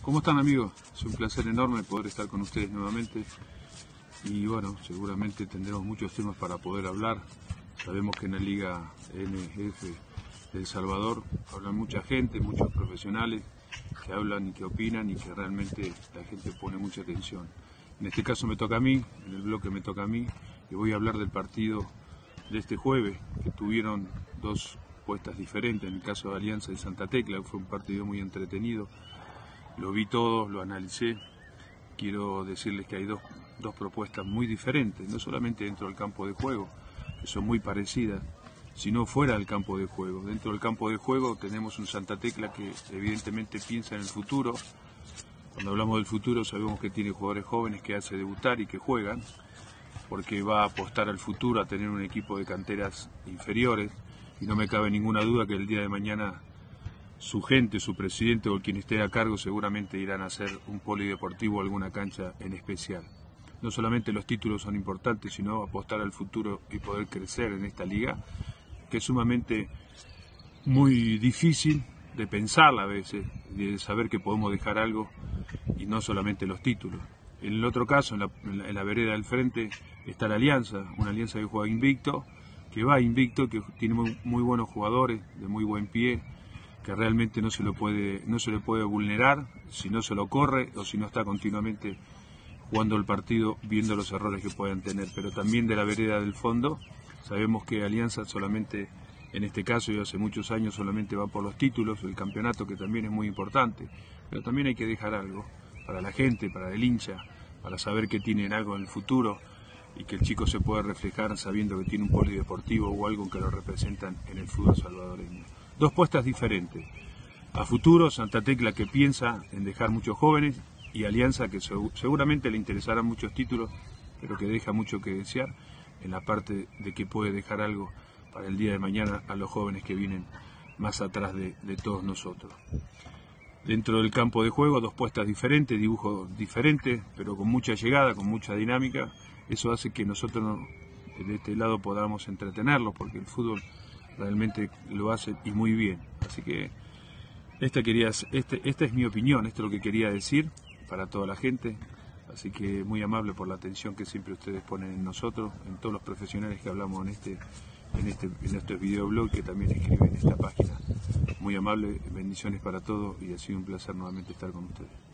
¿Cómo están, amigos? Es un placer enorme poder estar con ustedes nuevamente y bueno, seguramente tendremos muchos temas para poder hablar. Sabemos que en la Liga NF de El Salvador hablan mucha gente, muchos profesionales que hablan y que opinan y que realmente la gente pone mucha atención. En este caso me toca a mí, en el bloque me toca a mí, y voy a hablar del partido de este jueves, que tuvieron dos puestas diferentes. En el caso de Alianza y Santa Tecla, fue un partido muy entretenido. Lo vi todo, lo analicé. Quiero decirles que hay dos propuestas muy diferentes, no solamente dentro del campo de juego, que son muy parecidas, sino fuera del campo de juego. Dentro del campo de juego tenemos un Santa Tecla que evidentemente piensa en el futuro. Cuando hablamos del futuro sabemos que tiene jugadores jóvenes que hace debutar y que juegan, porque va a apostar al futuro, a tener un equipo de canteras inferiores, y no me cabe ninguna duda que el día de mañana su gente, su presidente o quien esté a cargo seguramente irán a hacer un polideportivo o alguna cancha en especial. No solamente los títulos son importantes, sino apostar al futuro y poder crecer en esta liga, que es sumamente muy difícil de pensarla a veces, de saber que podemos dejar algo y no solamente los títulos. En el otro caso, en la vereda del frente, está la Alianza, una Alianza que juega invicto, que va invicto, que tiene muy buenos jugadores, de muy buen pie, que realmente no se le puede vulnerar si no se lo corre o si no está continuamente jugando el partido, viendo los errores que puedan tener. Pero también de la vereda del fondo, sabemos que Alianza solamente, en este caso y hace muchos años, solamente va por los títulos, el campeonato, que también es muy importante, pero también hay que dejar algo para la gente, para el hincha, para saber que tienen algo en el futuro y que el chico se puede reflejar sabiendo que tiene un polideportivo o algo que lo representan en el fútbol salvadoreño. Dos puestas diferentes. A futuro, Santa Tecla, que piensa en dejar muchos jóvenes, y Alianza, que seguramente le interesarán muchos títulos, pero que deja mucho que desear en la parte de que puede dejar algo para el día de mañana a los jóvenes que vienen más atrás de todos nosotros. Dentro del campo de juego, dos puestas diferentes, dibujos diferentes, pero con mucha llegada, con mucha dinámica. Eso hace que nosotros de este lado podamos entretenerlos, porque el fútbol realmente lo hace y muy bien. Así que esta es mi opinión, esto es lo que quería decir para toda la gente. Así que muy amable por la atención que siempre ustedes ponen en nosotros, en todos los profesionales que hablamos en este videoblog, que también escriben en esta página. Muy amable, bendiciones para todos y ha sido un placer nuevamente estar con ustedes.